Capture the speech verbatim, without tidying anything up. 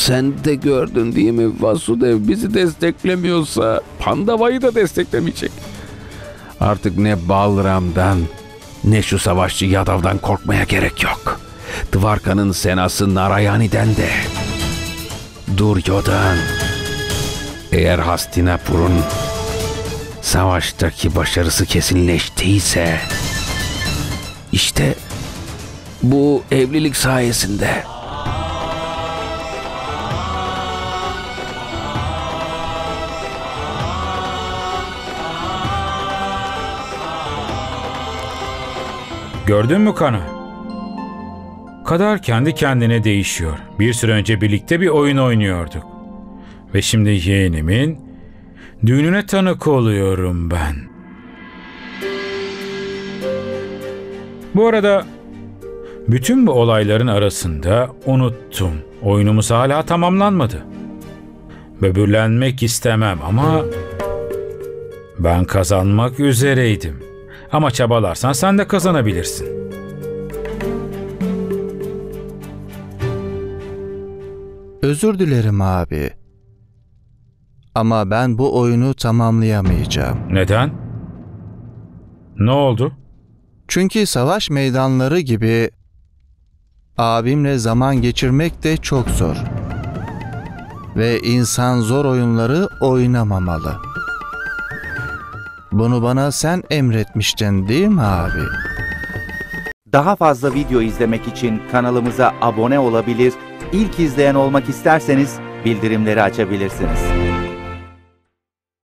Sen de gördün değil mi? Vasudev bizi desteklemiyorsa Pandava'yı da desteklemeyecek. Artık ne Balram'dan ne şu savaşçı Yadav'dan korkmaya gerek yok. Dvarka'nın senası Narayani'den de. Duryodhan. Eğer Hastinapur'un savaştaki başarısı kesinleştiyse işte bu evlilik sayesinde. Gördün mü Kana? Kader kendi kendine değişiyor. Bir süre önce birlikte bir oyun oynuyorduk. Ve şimdi yeğenimin düğününe tanık oluyorum ben. Bu arada bütün bu olayların arasında unuttum. Oyunumuz hala tamamlanmadı. Böbürlenmek istemem ama ben kazanmak üzereydim. Ama çabalarsan sen de kazanabilirsin. Özür dilerim abi. Ama ben bu oyunu tamamlayamayacağım. Neden? Ne oldu? Çünkü savaş meydanları gibi abimle zaman geçirmek de çok zor. Ve insan zor oyunları oynamamalı. Bunu bana sen emretmiştin değil mi abi? Daha fazla video izlemek için kanalımıza abone olabilir, İlk izleyen olmak isterseniz bildirimleri açabilirsiniz.